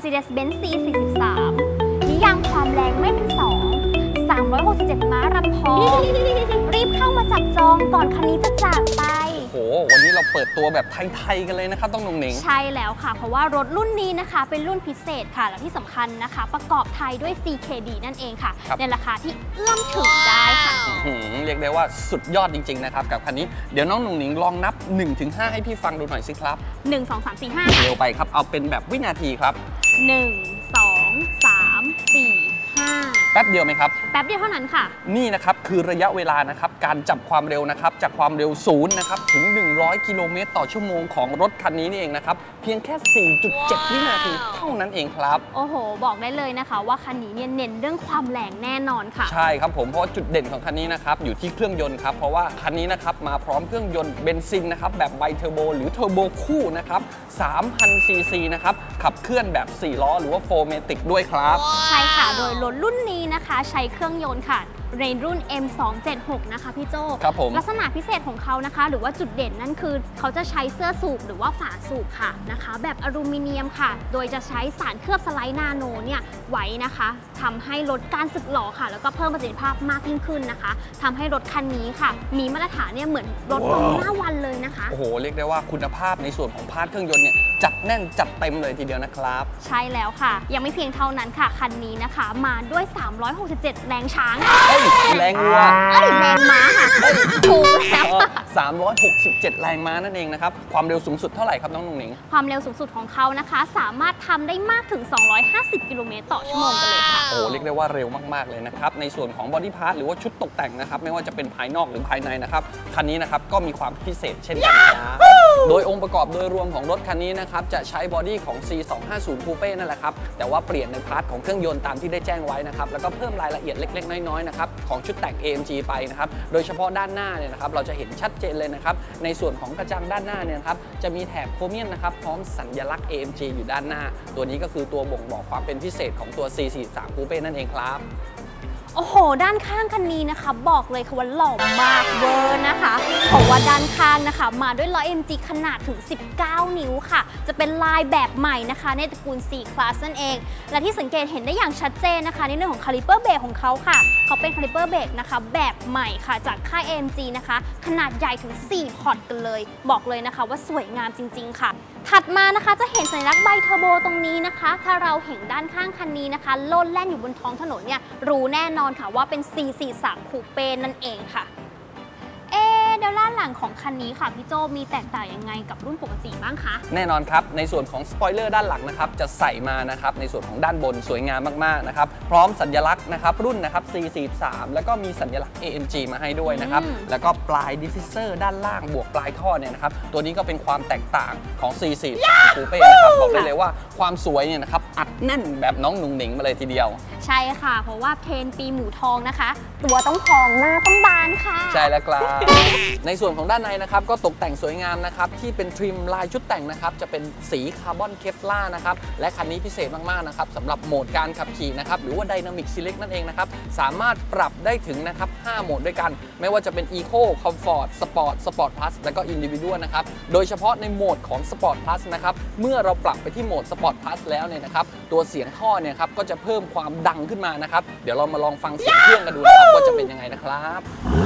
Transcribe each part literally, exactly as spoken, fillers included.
Mercedes-Benz ซี สี่สิบสาม นิยามความแรงไม่เป็นสองสามร้อยหกสิบเจ็ดม้าแรงพอรีบเข้ามาจับจองก่อนคันนี้จะจากไปโอ้โหวันนี้เราเปิดตัวแบบไทยๆกันเลยนะครับต้องนงหนิงใช่แล้วค่ะเพราะว่ารถรุ่นนี้นะคะเป็นรุ่นพิเศษค่ะและที่สำคัญนะคะประกอบไทยด้วย ซี เค ดี นั่นเองค่ะในราคาที่เอื้อมถึงได้ค่ะเรียกได้ว่าสุดยอดจริงๆนะครับกับคันนี้เดี๋ยวน้องนงหนิงลองนับ หนึ่งถึงห้า ให้พี่ฟังดูหน่อยสิครับหนึ่ง สอง สาม สี่ ห้าเร็วไปครับเอาเป็นแบบวินาทีครับหนึ่ง สอง สาม สี่ ห้าแป๊บเดียวไหมครับแป๊บเดียวเท่านั้นค่ะนี่นะครับคือระยะเวลานะครับการจับความเร็วนะครับจากความเร็วศูนย์นะครับถึงหนึ่งร้อยกิโลเมตรต่อชั่วโมงของรถคันนี้นี่เองนะครับเพียงแค่ สี่จุดเจ็ด วินาทีเท่านั้นเองครับโอ้โหบอกได้เลยนะคะว่าคันนี้เนี่ยเน้นเรื่องความแรงแน่นอนค่ะใช่ครับผมเพราะจุดเด่นของคันนี้นะครับอยู่ที่เครื่องยนต์ครับเพราะว่าคันนี้นะครับมาพร้อมเครื่องยนต์เบนซินนะครับแบบไบเทอร์โบหรือเทอร์โบคู่นะครับ สามพัน ซี ซีนะครับขับเคลื่อนแบบสี่ล้อหรือว่าโฟร์เมติกด้วยครับใช่ค่ะโดยรถรุ่นนี้นะคะใช้เครื่องยนต์ค่ะในรุ่น เอ็ม สองเจ็ดหก นะคะพี่โจครับผมลักษณะพิเศษของเขานะคะหรือว่าจุดเด่นนั่นคือเขาจะใช้เสื้อสูบหรือว่าฝาสูบค่ะนะคะแบบอลูมิเนียมค่ะโดยจะใช้สารเคลือบสไลด์นาโนเนี่ยไว้นะคะทำให้ลดการสึกหรอค่ะแล้วก็เพิ่มประสิทธิภาพมากยิ่งขึ้นนะคะทำให้รถคันนี้ค่ะมีมาตรฐานเนี่ยเหมือนรถฟอร์มูล่าวันเลยนะคะโอ้โหเรียกได้ว่าคุณภาพในส่วนของพาร์ทเครื่องยนต์เนี่ยจัดแน่นจัดเต็มเลยทีเดียวนะครับใช่แล้วค่ะยังไม่เพียงเท่านั้นค่ะคันนี้นะคะมาด้วยสามร้อยหกสิบเจ็ดแรงช้างแรงวัวเอ้ยแรงม้าค่ะถูกแล้วสามร้อยหกสิบเจ็ดแรงม้านั่นเองนะครับความเร็วสูงสุดเท่าไหร่ครับน้องนงหนิงความเร็วสูงสุดของเขานะคะสามารถทำได้มากถึงสองร้อยห้าสิบกิโลเมตรต่อชั่วโมงกันเลยค่ะโอ้เรียกได้ว่าเร็วมากๆเลยนะครับในส่วนของบอดี้พาร์ทหรือว่าชุดตกแต่งนะครับไม่ว่าจะเป็นภายนอกหรือภายในนะครับคันนี้นะครับก็มีความพิเศษเช่นกันครับโดยองค์ประกอบโดยรวมของรถคันนี้นะครับจะใช้บอดี้ของ ซี สองห้าศูนย์ Coupe นั่นแหละครับแต่ว่าเปลี่ยนในพาร์ทของเครื่องยนต์ตามที่ได้แจ้งไว้นะครับแล้วก็เพิ่มรายละเอียดเล็กๆน้อยๆนะครับของชุดแต่ง เอ เอ็ม จี ไปนะครับโดยเฉพาะด้านหน้าเนี่ยนะครับเราจะเห็นชัดเจนเลยนะครับในส่วนของกระจังด้านหน้าเนี่ยครับจะมีแถบโครเมียมนะครับพร้อมสัญลักษณ์ เอ เอ็ม จี อยู่ด้านหน้าตัวนี้ก็คือตัวบ่งบอกความเป็นพิเศษของตัว ซี สี่สิบสาม Coupe นั่นเองครับโอ้โหด้านข้างคันนี้นะคะบอกเลยค่ะว่าหล่อมากเวอร์นะคะเพราะว่าด้านข้างนะคะมาด้วยล้อ เอ็ม จี ขนาดถึงสิบเก้านิ้วค่ะจะเป็นลายแบบใหม่นะคะในตระกูล C Class นั่นเองและที่สังเกตเห็นได้อย่างชัดเจนนะคะในเรื่องของคาลิเปอร์เบรกของเขาค่ะเขาเป็นคาลิเปอร์เบรกนะคะแบบใหม่ค่ะจากค่าย เอ เอ็ม จี นะคะขนาดใหญ่ถึงสี่พอร์ตกันเลยบอกเลยนะคะว่าสวยงามจริงๆค่ะถัดมานะคะจะเห็นสัญลักษณ์ไบเทอร์โบตรงนี้นะคะถ้าเราเห็นด้านข้างคันนี้นะคะโลดแล่นอยู่บนท้องถนนเนี่ยรู้แน่นอนค่ะว่าเป็น ซี สี่สิบสาม Coupe นั่นเองค่ะเอ๊ะเดี๋ยวด้านหลังของคันนี้ค่ะพี่โจมีแตกต่างยังไงกับรุ่นปกติบ้างคะแน่นอนครับในส่วนของสปอยเลอร์ด้านหลังนะครับจะใส่มานะครับในส่วนของด้านบนสวยงามมากๆนะครับพร้อมสัญลักษณ์นะครับรุ่นนะครับ ซี สี่สิบสาม แล้วก็มีสัญลักษณ์ เอ เอ็ม จี มาให้ด้วยนะครับแล้วก็ปลายดิฟฟิเซอร์ด้านล่างบวกปลายท่อเนี่ยนะครับตัวนี้ก็เป็นความแตกต่างของ ซี สี่สิบสาม Coupe นะครับบอกได้เลยว่าความสวยเนี่ยนะครับอัดแน่นแบบน้องหนุ่งหนิงมาเลยทีเดียวใช่ค่ะเพราะว่าเทรนปีหมูทองนะคะตัวต้องทองหน้าต้องบานค่ะใช่แล้วครับในส่วนของด้านในนะครับก็ตกแต่งสวยงามนะครับที่เป็นทริมลายชุดแต่งนะครับจะเป็นสีคาร์บอนเคฟลาร์นะครับและคันนี้พิเศษมากๆนะครับสำหรับโหมดการขับขี่นะครับหรือว่า Dynamic Select นั่นเองนะครับสามารถปรับได้ถึงนะครับห้าโหมดด้วยกันไม่ว่าจะเป็น Eco Comfort Sport Sport Plus แล้วก็ Individual นะครับโดยเฉพาะในโหมดของ Sport Plus นะครับเมื่อเราปรับไปที่โหมด Sport Plus แล้วเนี่ยนะครับตัวเสียงท่อเนี่ยครับก็จะเพิ่มความดังขึ้นมานะครับเดี๋ยวเรามาลองฟังเสียงเครื่องกันดูนะครับว่าจะเป็นยังไงนะครับ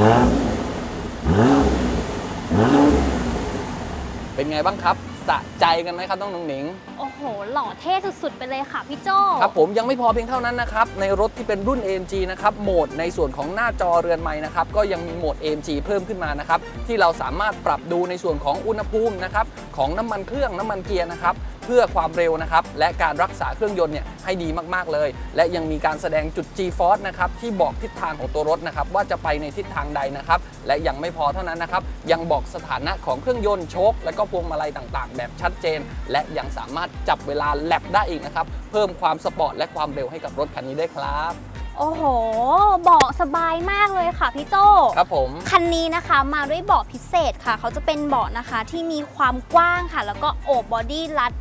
เป็นไงบ้างครับสะใจกันไหมครับน้องหนุ่งหนิงโอ้โหหล่อเท่สุดๆไปเลยค่ะพี่โจครับผมยังไม่พอเพียงเท่านั้นนะครับในรถที่เป็นรุ่น เอ เอ็ม จี นะครับโหมดในส่วนของหน้าจอเรือนไม้นะครับก็ยังมีโหมด เอ เอ็ม จี เพิ่มขึ้นมานะครับที่เราสามารถปรับดูในส่วนของอุณหภูมินะครับของน้ำมันเครื่องน้ำมันเกียร์นะครับเพื่อความเร็วนะครับและการรักษาเครื่องยนต์เนี่ยให้ดีมากๆเลยและยังมีการแสดงจุด G-Force นะครับที่บอกทิศทางของตัวรถนะครับว่าจะไปในทิศทางใดนะครับและยังไม่พอเท่านั้นนะครับยังบอกสถานะของเครื่องยนต์โชคและก็พวงมาลัยต่างๆแบบชัดเจนและยังสามารถจับเวลาแลปได้อีกนะครับเพิ่มความสปอร์ตและความเร็วให้กับรถคันนี้ได้ครับโอ้โหเบาะสบายมากเลยค่ะพี่โจครับผมคันนี้นะคะมาด้วยเบาะพิเศษค่ะเขาจะเป็นเบาะนะคะที่มีความกว้างค่ะแล้วก็โอบบอดี้รัด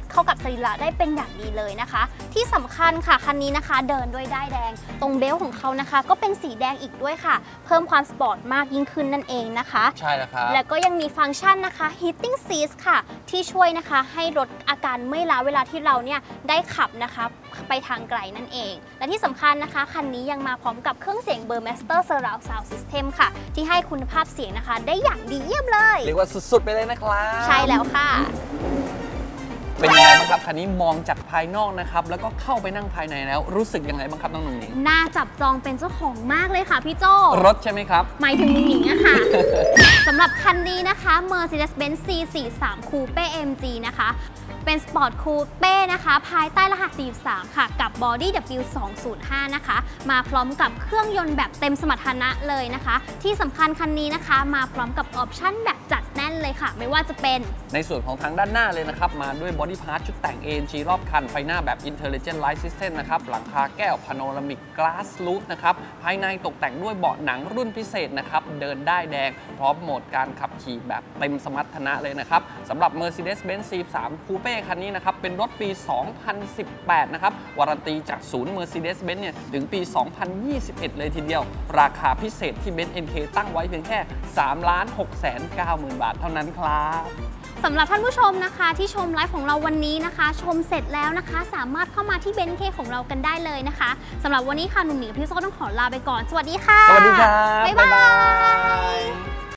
เข้ากับสรีระได้เป็นอย่างดีเลยนะคะ ที่สำคัญค่ะคันนี้นะคะเดินด้วยด้ายแดงตรงเบลต์ของเขานะคะก็เป็นสีแดงอีกด้วยค่ะเพิ่มความสปอร์ตมากยิ่งขึ้นนั่นเองนะคะใช่แล้วครับแล้วก็ยังมีฟังก์ชันนะคะ heating seats ค่ะที่ช่วยนะคะให้ลดอาการเมื่อยล้าเวลาที่เราเนี่ยได้ขับนะคะไปทางไกลนั่นเองและที่สำคัญนะคะคันนี้ยังมาพร้อมกับเครื่องเสียง Burmester Surround Sound System ค่ะที่ให้คุณภาพเสียงนะคะได้อย่างดีเยี่ยมเลยเรียกว่าสุดๆไปเลยนะครับใช่แล้วค่ะเป็นยังไงบ้างครับคันนี้มองจากภายนอกนะครับแล้วก็เข้าไปนั่งภายในแล้วรู้สึกยังไงบ้างครับน้องหนุ่งหนิงน่าจับจองเป็นเจ้าของมากเลยค่ะพี่โจรถใช่ไหมครับหมายถึงหนุ่งหนิงอะค่ะ สำหรับคันนี้นะคะ Mercedes-Benz ซี สี่สิบสาม Coupe เอ็ม จี นะคะเป็นสปอร์ตคูเป้นะคะภายใต้รหัสสี่สิบสามค่ะกับ Body ดับเบิลยู สองศูนย์ห้า นะคะมาพร้อมกับเครื่องยนต์แบบเต็มสมรรถนะเลยนะคะที่สำคัญคันนี้นะคะมาพร้อมกับออปชั่นแบบจัดแน่นเลยค่ะไม่ว่าจะเป็นในส่วนของทางด้านหน้าเลยนะครับมาด้วย Body Part ชุดแต่ง เอ เอ็น จี รอบคันไฟหน้าแบบ Intelligent Light System นะครับหลังคาแก้ว Panoramic Glass Roof นะครับภายในตกแต่งด้วยเบาะหนังรุ่นพิเศษนะครับเดินได้แดงพร้อมโหมดการขับขี่แบบเต็มสมรรถนะเลยนะครับสำหรับ Mercedes-Benz ซี สาม Coupe คันนี้นะครับเป็นรถปี สองพันสิบแปด นะครับวารันตีจากศูนย์ Mercedes-Benz เนี่ยถึงปี สองพันยี่สิบเอ็ด เลยทีเดียวราคาพิเศษที่ Benz เอ็น เค ตั้งไว้เพียงแค่ สามล้านหกแสนเก้าหมื่น บาทเท่านั้นครับสำหรับท่านผู้ชมนะคะที่ชมไลฟ์ของเราวันนี้นะคะชมเสร็จแล้วนะคะสามารถเข้ามาที่ Benz เค ของเรากันได้เลยนะคะสำหรับวันนี้ค่ะหนุ่มหนิงพี่โซ่ต้องขอลาไปก่อนสวัสดีค่ะสวัสดีครับบ๊ายบาย